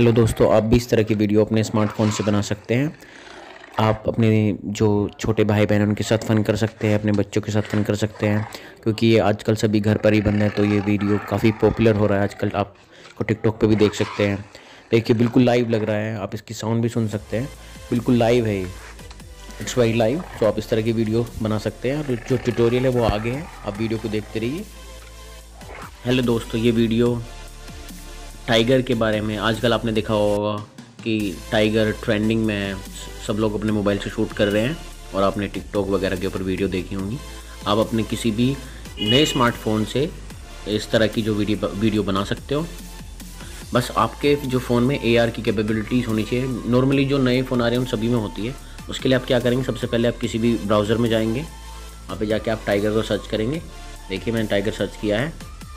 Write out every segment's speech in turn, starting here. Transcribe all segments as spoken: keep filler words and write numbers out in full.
Hello दोस्तों, आप भी इस तरह की वीडियो अपने स्मार्टफोन से बना सकते हैं। आप अपने जो छोटे भाई बहन उनके साथ फ़न कर सकते हैं, अपने बच्चों के साथ फ़न कर सकते हैं, क्योंकि ये आजकल सभी घर पर ही बंद है। तो ये वीडियो काफ़ी पॉपुलर हो रहा है आजकल। आपको टिकटॉक पे भी देख सकते हैं। देखिए बिल्कुल लाइव लग रहा है, आप इसकी साउंड भी सुन सकते हैं। बिल्कुल लाइव है ये, इट्स वेरी लाइव। तो आप इस तरह की वीडियो बना सकते हैं। और जो ट्यूटोरियल है वो आगे है, आप वीडियो को देखते रहिए। हेलो दोस्तों, ये वीडियो टाइगर के बारे में। आजकल आपने देखा होगा कि टाइगर ट्रेंडिंग में है, सब लोग अपने मोबाइल से शूट कर रहे हैं और आपने टिकटॉक वगैरह के ऊपर वीडियो देखी होंगी। आप अपने किसी भी नए स्मार्टफोन से इस तरह की जो वीडियो वीडियो बना सकते हो। बस आपके जो फ़ोन में ए आर की कैपेबिलिटीज़ होनी चाहिए। नॉर्मली जो नए फ़ोन आ रहे हैं उन सभी में होती है। उसके लिए आप क्या करेंगे, सबसे पहले आप किसी भी ब्राउज़र में जाएंगे, वहाँ पे जाके आप टाइगर को सर्च करेंगे। देखिए मैंने टाइगर सर्च किया है।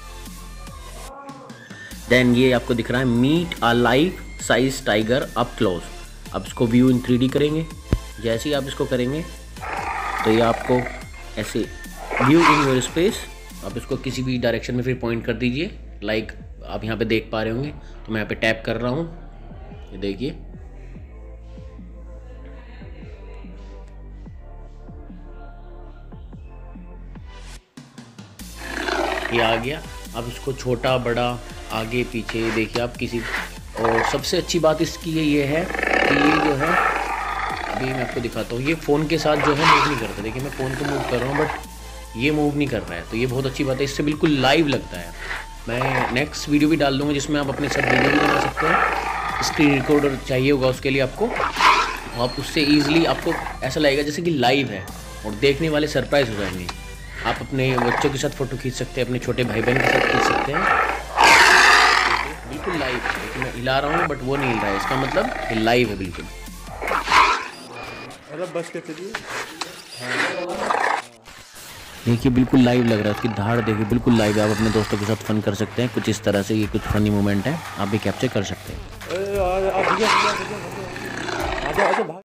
देन ये आपको दिख रहा है meet a life size tiger up close. अब इसको व्यू इन थ्री डी करेंगे। जैसे ही आप इसको करेंगे तो ये आपको ऐसे व्यू इन योर स्पेस। आप इसको किसी भी डायरेक्शन में फिर पॉइंट कर दीजिए। लाइक आप यहाँ पे देख पा रहे होंगे, तो मैं यहाँ पे टैप कर रहा हूँ। ये देखिए ये आ गया। अब इसको छोटा बड़ा आगे पीछे देखिए आप किसी। और सबसे अच्छी बात इसकी ये है कि ये जो है, अभी मैं आपको दिखाता हूँ, ये फ़ोन के साथ जो है मूव नहीं करता। देखिए मैं फ़ोन को मूव कर रहा हूँ बट ये मूव नहीं कर रहा है। तो ये बहुत अच्छी बात है, इससे बिल्कुल लाइव लगता है। मैं नेक्स्ट वीडियो भी डाल दूँगा जिसमें आप अपने साथ वीडियो भी बना सकते हैं। स्क्रीन रिकॉर्डर चाहिए होगा उसके लिए आपको। आप उससे ईजिली आपको ऐसा लगेगा जैसे कि लाइव है और देखने वाले सरप्राइज़ हो जाएंगे। आप अपने बच्चों के साथ फ़ोटो खींच सकते हैं, अपने छोटे भाई बहन के साथ खींच सकते हैं। बिल्कुल लाइव है। देखिए मैं हिला रहा हूँ बट वो नहीं हिल रहा है, इसका मतलब ये लाइव है बिल्कुल। बस के चलिए। देखिए बिल्कुल लाइव लग रहा है, उसकी धाड़ देखिए बिल्कुल लाइव है। आप अपने दोस्तों के साथ फन कर सकते हैं कुछ इस तरह से। ये कुछ फनी मोमेंट है, आप भी कैप्चर कर सकते हैं।